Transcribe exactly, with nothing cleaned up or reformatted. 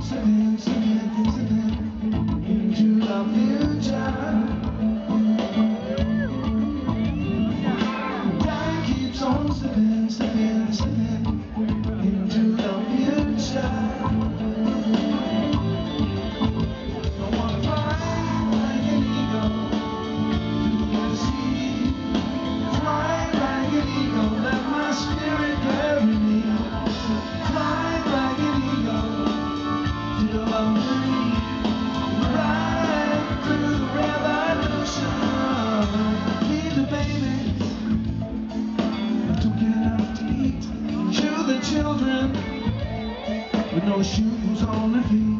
slipping, slipping, slipping into the future. Time keeps on slipping, slipping, slipping into the future. I wanna fly like an eagle to the sea. Fly like an eagle, let my spirit carry me. Fly like an eagle till I'm free. Ride through the revolution. Feed the babies, don't get enough to eat. Shoe the children with no shoes on their feet.